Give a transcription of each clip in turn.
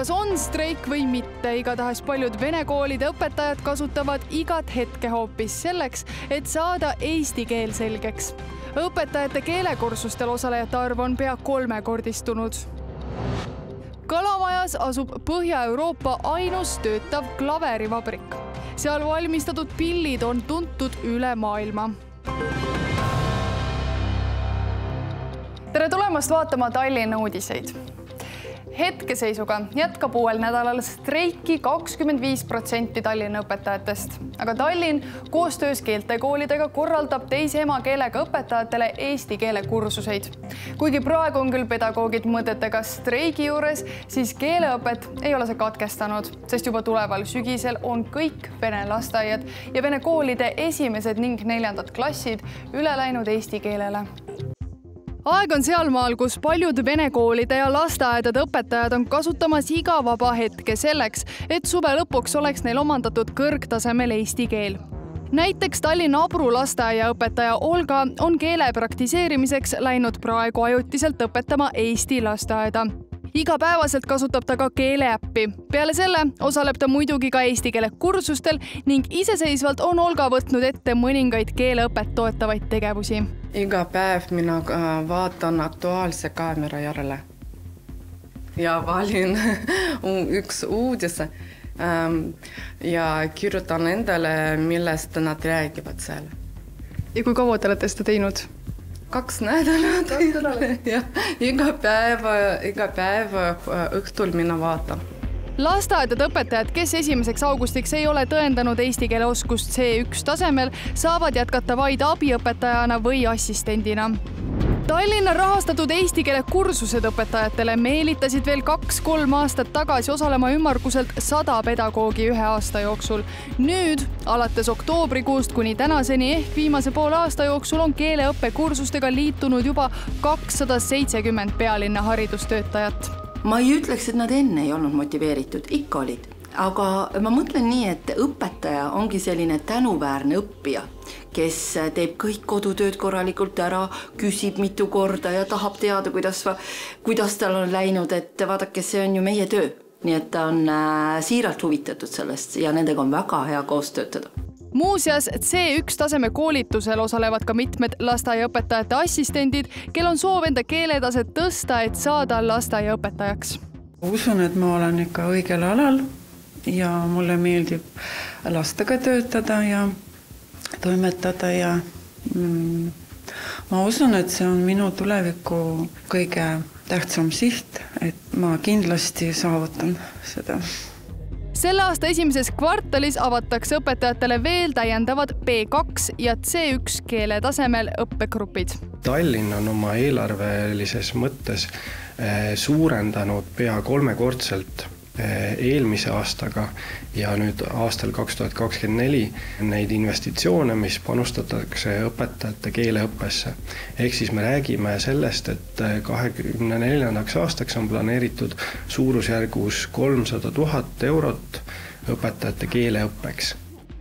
Kas on streik või mitte, igatahes paljud vene koolide õpetajad kasutavad igat hetke hoopis selleks, et saada eesti keel selgeks. Õpetajate keelekursustel osalejate arv on pea 3-kordistunud. Kalamajas asub Põhja-Euroopa ainus töötav klaverivabrik. Seal valmistatud pillid on tuntud üle maailma. Tere tulemast vaatama Tallinna uudiseid. Hetkeseisuga jätkab uuel nädalal streiki 25% Tallinna õpetajatest. Aga Tallinn koostöös keeltekoolidega korraldab teise emakeelega õpetajatele eesti keele kursuseid. Kuigi praegu on küll pedagoogid mõtetega streigi juures, siis keeleõpet ei ole see katkestanud, sest juba tuleval sügisel on kõik vene lasteaiad ja vene koolide esimesed ning 4. klassid üle läinud eesti keelele. Aeg on sealmaal, kus paljud vene koolide ja lasteaedade õpetajad on kasutamas iga vaba hetke selleks, et suve lõpuks oleks neil omandatud kõrgtasemel eesti keel. Näiteks Tallinna Abru lasteaiaõpetaja Olga on keele praktiseerimiseks läinud praegu ajutiselt õpetama eesti lasteaeda. Igapäevaselt kasutab ta ka keeleäppi. Peale selle osaleb ta muidugi ka eesti keele kursustel ning iseseisvalt on Olga võtnud ette mõningaid keeleõpet toetavaid tegevusi. Iga päev mina vaatan Aktuaalse kaamera järele ja valin üks uudis ja kirjutan endale, millest nad räägivad seal. Ja kui kaua te olete seda teinud? 2 nädalat. Ja iga päev õhtul mina vaatan. Lasteaedade õpetajad, kes 1. augustiks ei ole tõendanud eesti keele oskust C1 tasemel, saavad jätkata vaid abiõpetajana või assistendina. Tallinna rahastatud eesti keele kursused õpetajatele meelitasid veel 2-3 aastat tagasi osalema ümmarguselt 100 pedagoogi 1 aasta jooksul. Nüüd, alates oktoobrikuust kuni tänaseni ehk viimase poole aasta jooksul on keeleõppekursustega liitunud juba 270 pealinna haridustöötajat. Ma ei ütleks, et nad enne ei olnud motiveeritud, ikka olid. Aga ma mõtlen nii, et õpetaja ongi selline tänuväärne õppija, kes teeb kõik kodutööd korralikult ära, küsib mitu korda ja tahab teada, kuidas tal on läinud, et vaadake, see on ju meie töö. Nii et ta on siiralt huvitatud sellest ja nendega on väga hea koos töötada. Muuseas, C1 taseme koolitusel osalevad ka mitmed lasteaiaõpetajate assistendid, kel on soov enda keeletaset tõsta, et saada lasteaiaõpetajaks. Usun, et ma olen ikka õigel alal ja mulle meeldib lastega töötada ja toimetada ja ma usun, et see on minu tuleviku kõige tähtsam siht, et ma kindlasti saavutan seda. Selle aasta 1. kvartalis avatakse õpetajatele veel täiendavad B2 ja C1 keele tasemel õppegrupid. Tallinn on oma eelarvelises mõttes suurendanud pea 3-kordselt eelmise aastaga ja nüüd aastal 2024 neid investitsioone, mis panustatakse õpetajate keeleõppesse. Ehk siis me räägime sellest, et 2024. aastaks on planeeritud suurusjärgus 300 000 eurot õpetajate keeleõppeks.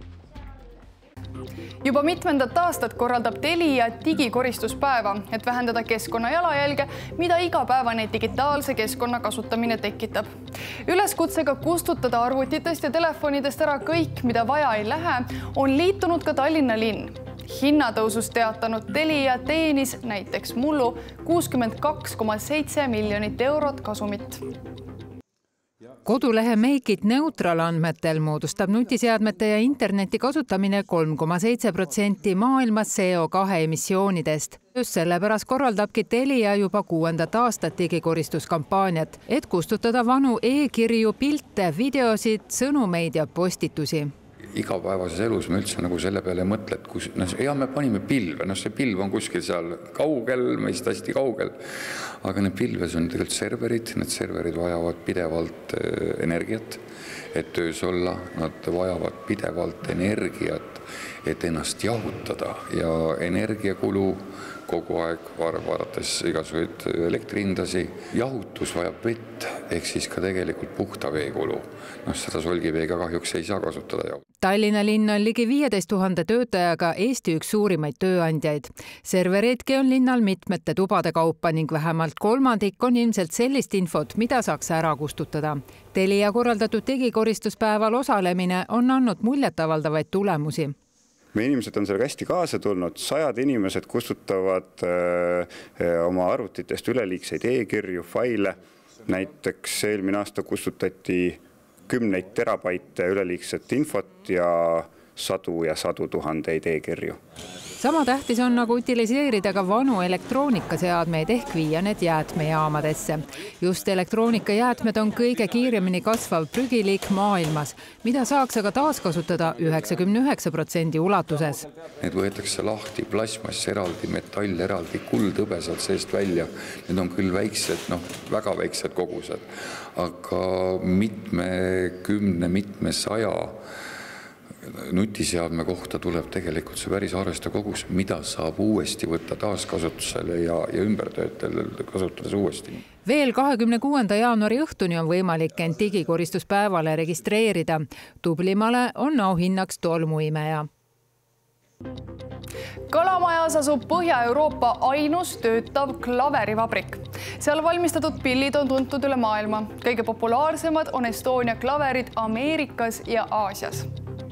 Juba mitmendat aastat korraldab Telia digikoristuspäeva, et vähendada keskkonna jalajälge, mida igapäevane digitaalse keskkonna kasutamine tekitab. Üleskutsega kustutada arvutitest ja telefonidest ära kõik, mida vaja ei lähe, on liitunud ka Tallinna linn. Hinnatõusust teatanud Telia teenis näiteks mullu 62,7 miljonit eurot kasumit. Kodulehe Make It Neutral andmetel moodustab nutiseadmete ja interneti kasutamine 3,7% maailmas CO2 emissioonidest. Just sellepärast korraldabki Telia juba 6. aastat digikoristuskampaaniat, et kustutada vanu e-kirju, pilte, videosid, sõnumeid ja postitusi. Igapäevases elus me üldse nagu selle peale mõtled, me panime pilve, see pilv on kuskil seal kaugel, meist hästi kaugel, aga need pilves on tegelikult serverid, need serverid vajavad pidevalt energiat, et töös olla, nad vajavad pidevalt energiat, et ennast jahutada ja energiakulu kogu aeg vaadates igasuguseid elektriindasi. Jahutus vajab vett, ehk siis ka tegelikult puhta veekulu. Seda solgiveega kahjuks ei saa kasutada. Tallinna linn on ligi 15 000 töötajaga Eesti üks suurimaid tööandjaid. Servereidki on linnal mitmete tubade kaupa ning vähemalt kolmandik on ilmselt sellist infot, mida saaks ära kustutada. Telia korraldatud digikoristuspäeval osalemine on andnud muljetavaldavaid tulemusi. Meie inimesed on sellega hästi kaasa tulnud, 100 inimesed kustutavad oma arvutitest üleliigseid e-kirju, faile. Näiteks eelmine aasta kustutati 10 terabaite üleliigset infot ja sadu tuhandeid e-kirju. Sama tähtis on nagu utiliseerida ka vanu elektroonikaseadmeid ehk viia need jäätmejaamadesse. Just elektroonikajäätmed on kõige kiiremini kasvav prügiliik maailmas, mida saaks aga taaskasutada 99% ulatuses. Need võetakse lahti, plasmass eraldi, metall eraldi, kuldhõbe sealt seest välja. Need on küll väiksed, väga väiksed kogused, aga mitme 100 nutiseadme kohta tuleb tegelikult see päris arvestav kogus, mida saab uuesti võtta taaskasutusele ja ümbertöötel kasutades uuesti. Veel 26. jaanuari õhtuni on võimalik end digikoristuspäevale registreerida. Tublimale on auhinnaks tolmuimeja. Kalamajas asub Põhja-Euroopa ainus töötav klaverivabrik. Seal valmistatud pillid on tuntud üle maailma. Kõige populaarsemad on Estonia klaverid Ameerikas ja Aasias.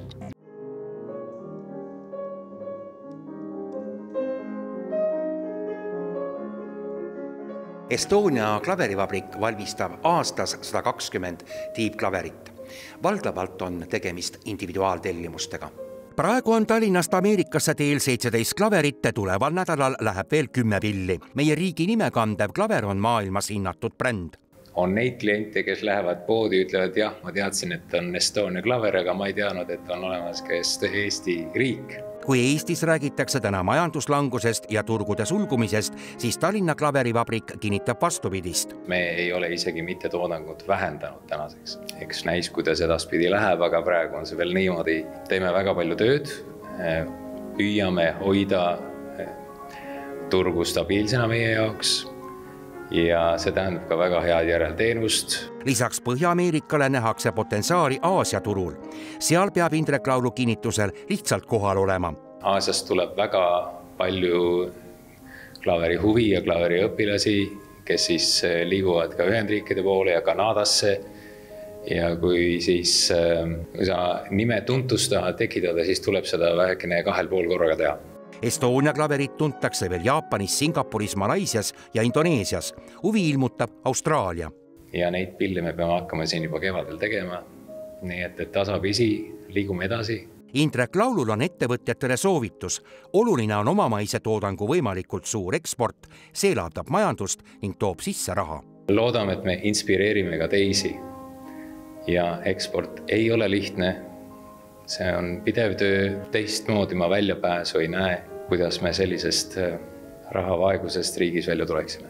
Estonia klaverivabrik valmistab aastas 120 tiibklaverit. Valdavalt on tegemist individuaaltellimustega. Praegu on Tallinnast Ameerikasse teel 17 klaverit, tuleval nädalal läheb veel 10 pilli. Meie riigi nime kandev klaver on maailmas hinnatud bränd. On neid kliente, kes lähevad poodi, ütlevad, jah, ma teadsin, et on Estonia klaver, aga ma ei teadnud, et on olemas ka Eesti riik. Kui Eestis räägitakse täna majanduslangusest ja turgude sulgumisest, siis Tallinna klaverivabrik kinnitab vastupidist. Me ei ole isegi mitte toodangut vähendanud tänaseks. Eks näis, kuidas edaspidi läheb, aga praegu on see veel niimoodi. Teeme väga palju tööd, püüame hoida turgu stabiilsena meie jaoks. Ja see tähendab ka väga head järelteenust. Lisaks Põhja-Ameerikale nähakse potentsiaali Aasia turul. Seal peab Indrek Laulu kinnitusel lihtsalt kohal olema. Aasiast tuleb väga palju klaveri huvi ja klaveri õpilasi, kes siis liiguvad ka Ühendriikide poole ja Kanadasse. Ja kui siis sa nime tuntust tahad tekitada, siis tuleb seda vähekene 2,5 korraga teha. Estonia klaverit tuntakse veel Jaapanis, Singapuris, Malaisias ja Indoneesias. Huvi ilmutab Austraalia. Ja neid pille me peame hakkama siin juba kevadel tegema. Nii et tasapisi liigume edasi. Indrek Laulul on ettevõtjatele soovitus. Oluline on omamaise toodangu võimalikult suur eksport. See elavdab majandust ning toob sisse raha. Loodame, et me inspireerime ka teisi. Ja eksport ei ole lihtne. See on pidev töö. Teistmoodi ma väljapääsu ei näe, kuidas me sellisest rahavaegusest riigis välja tuleksime.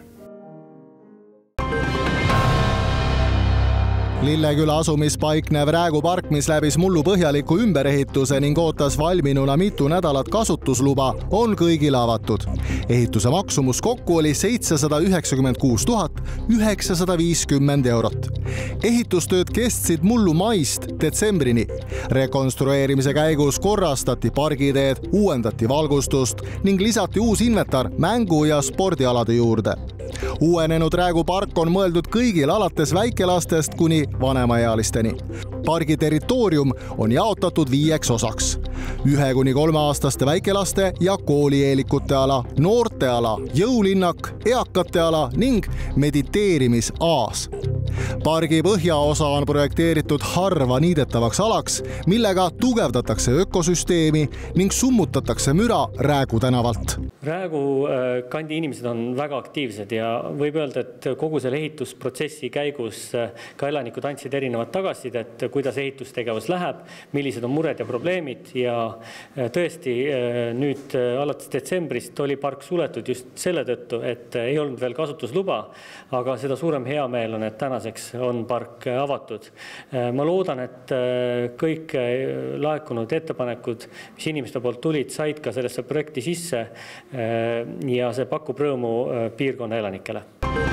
Lilleküla asumispaiknev Räägupark, mis läbis mullu põhjaliku ümberehituse ning ootas valminuna mitu nädalat kasutusluba, on kõigile avatud. Ehituse maksumus kokku oli 796 950 eurot. Ehitustööd kestsid mullu maist detsembrini. Rekonstrueerimise käigus korrastati pargiteed, uuendati valgustust ning lisati uus inventar mängu- ja spordialade juurde. Uuenenud Räägupark on mõeldud kõigil alates väikelastest kuni vanemaealisteni. Pargi territoorium on jaotatud 5 osaks. 1–3-aastaste väikelaste ja koolieelikute ala, noorteala, jõulinnak, eakate ala ning mediteerimisaas. Pargi põhjaosa on projekteeritud harva niidetavaks alaks, millega tugevdatakse ökosüsteemi ning summutatakse müra Räägu tänavalt. Räägu kandi inimesed on väga aktiivsed ja võib öelda, et kogu selle ehitusprotsessi käigus ka elanikud andsid erinevat tagasisidet, kuidas ehitustegevus läheb, millised on mured ja probleemid ja tõesti nüüd alates detsembrist oli park suletud just selle tõttu, et ei olnud veel kasutusluba, aga seda suurem heameel on, et täna tänaseks on park avatud. Ma loodan, et kõik laekunud ettepanekud, mis inimeste poolt tulid, said ka sellesse projekti sisse ja see pakub rõõmu piirkonna elanikele.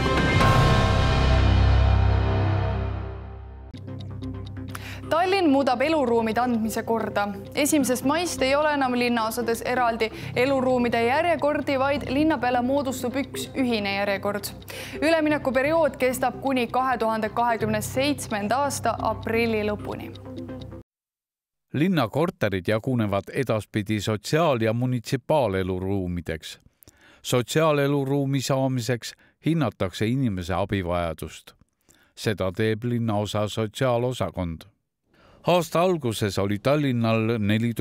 Tallinn muudab eluruumide andmise korda. 1. maist ei ole enam linnaosades eraldi eluruumide järjekordi, vaid linna peale moodustub üks ühine järjekord. Üleminekuperiood kestab kuni 2027. aasta aprilli lõpuni. Linnakorterid jagunevad edaspidi sotsiaal- ja munitsipaaleluruumideks. Sotsiaaleluruumi saamiseks hinnatakse inimese abivajadust. Seda teeb linnaosa sotsiaalosakond. Aasta alguses oli Tallinnal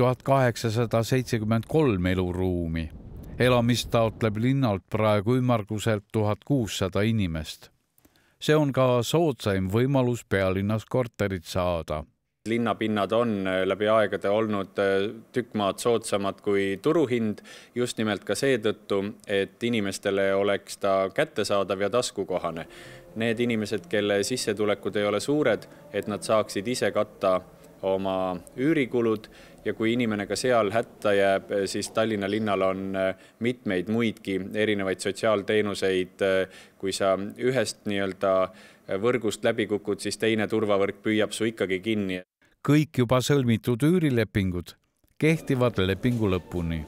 4873 eluruumi. Elamist taotleb linnalt praegu ümmarguselt 1600 inimest. See on ka soodsaim võimalus pealinnas korterit saada. Linnapinnad on läbi aegade olnud tükk maad soodsamad kui turuhind, just nimelt ka seetõttu, et inimestele oleks ta kättesaadav ja taskukohane. Need inimesed, kelle sissetulekud ei ole suured, et nad saaksid ise katta oma üürikulud ja kui inimene ka seal hätta jääb, siis Tallinna linnal on mitmeid muidki erinevaid sotsiaalteenuseid. Kui sa ühest võrgust läbi kukud, siis teine turvavõrk püüab su ikkagi kinni. Kõik juba sõlmitud üürilepingud kehtivad lepingu lõpuni.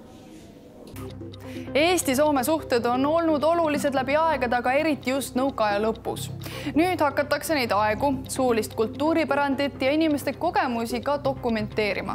Eesti-Soome suhted on olnud olulised läbi aegade, aga eriti just nõukaaja lõpus. Nüüd hakatakse neid aegu, suulist kultuuripärandit ja inimeste kogemusi ka dokumenteerima.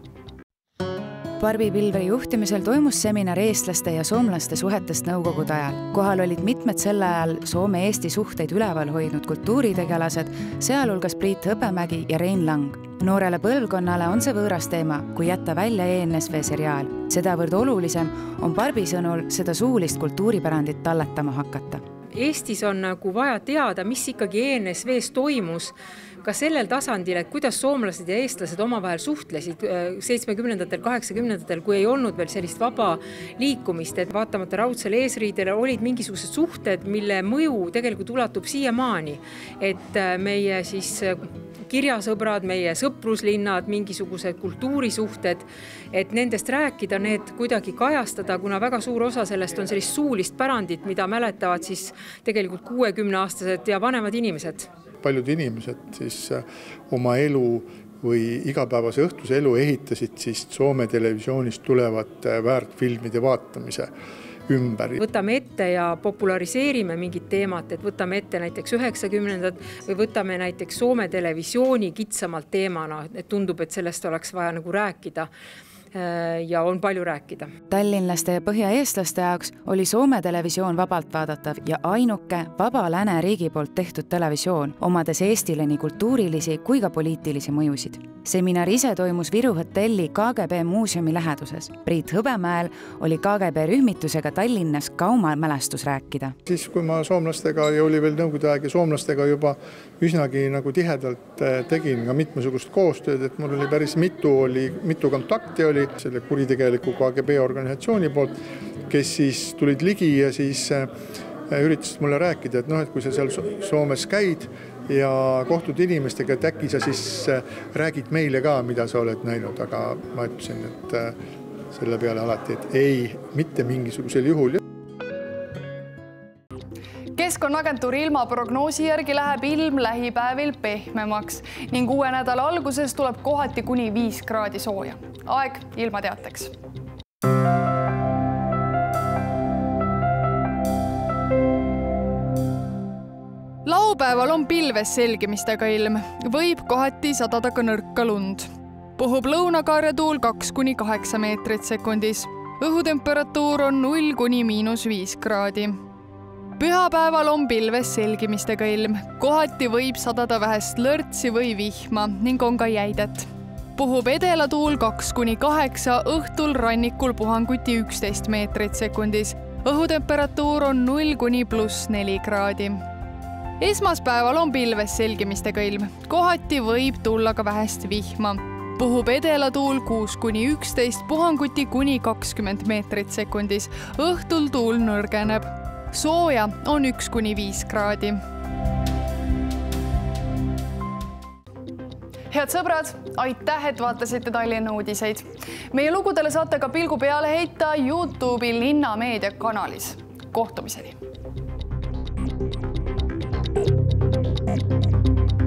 Barbi Pilveri juhtimisel toimus seminar eestlaste ja soomlaste suhetest nõukogude ajal. Kohal olid mitmed selle ajal Soome-Eesti suhteid üleval hoidnud kultuuritegelased, sealhulgas Priit Hõbemägi ja Rein Lang. Noorele põlvkonnale on see võõras teema, kui jätta välja ENSV seriaal. Sedavõrd olulisem on Barbi sõnul seda suulist kultuuripärandit talletama hakata. Eestis on vaja teada, mis ikkagi ENSV-s toimus, ka sellel tasandil, et kuidas soomlased ja eestlased omavahel suhtlesid 70-ndatel, 80-ndatel, kui ei olnud veel sellist vaba liikumist, et vaatamata raudsele eesriidele olid mingisugused suhted, mille mõju tegelikult ulatub siiamaani. Et meie siis kirjasõbrad, meie sõpruslinnad, mingisugused kultuurisuhted, et nendest rääkida, need kuidagi kajastada, kuna väga suur osa sellest on sellist suulist pärandit, mida mäletavad siis tegelikult 60-aastased ja vanemad inimesed. Paljud inimesed siis oma elu või igapäevase õhtuse elu ehitasid siis Soome televisioonist tulevat väärtfilmide vaatamise ümber. Võtame ette ja populariseerime mingit teemat, et võtame ette näiteks 90-ndad või võtame näiteks Soome televisiooni kitsamalt teemana, et tundub, et sellest oleks vaja nagu rääkida. Ja on palju rääkida. Tallinlaste ja põhjaeestlaste jaoks oli Soome televisioon vabalt vaadatav ja ainuke vaba lääne riigi poolt tehtud televisioon, omades Eestile nii kultuurilisi kui ka poliitilisi mõjusid. Seminar ise toimus Viru hotelli KGB muuseumi läheduses. Priit Hõbemäel oli KGB rühmitusega Tallinnas ka oma mälestus rääkida. Siis kui ma soomlastega ja oli veel nõukogude aeg ja soomlastega juba üsnagi nagu tihedalt tegin ka mitmesugust koostööd, et mul oli päris mitu kontakti oli selle kuritegeliku KGB organisatsiooni poolt, kes siis tulid ligi ja siis üritasid mulle rääkida, et et kui sa seal Soomes käid ja kohtud inimestega, et äkki sa siis räägid meile ka, mida sa oled näinud, aga ma ütlesin, et selle peale alati, et ei, mitte mingisugusel juhul. Keskkonnaagentuuri ilmaprognoosi järgi läheb ilm lähipäevil pehmemaks ning uue nädala alguses tuleb kohati kuni 5 kraadi sooja. Aeg ilmateateks. Laupäeval on pilves selgimistega ilm. Võib kohati sadada ka nõrka lund. Puhub lõunakaaretuul 2–8 meetrit sekundis. Õhutemperatuur on 0–5 kraadi. Pühapäeval on pilves selgimistega ilm. Kohati võib sadada vähest lörtsi või vihma ning on ka jäidet. Puhub edelatuul 2–8, õhtul rannikul puhanguti 11 meetrit sekundis. Õhutemperatuur on 0–+4 kraadi. Esmaspäeval on pilves selgimistega ilm. Kohati võib tulla ka vähest vihma. Puhub edelatuul 6–11, puhanguti kuni 20 meetrit sekundis. Õhtul tuul nõrgeneb. Sooja on 1–5 kraadi. Head sõbrad, aitäh, et vaatasite Tallinna uudiseid. Meie lugudele saate ka pilgu peale heita YouTube'i Linna Meedia kanalis. Kohtumiseni!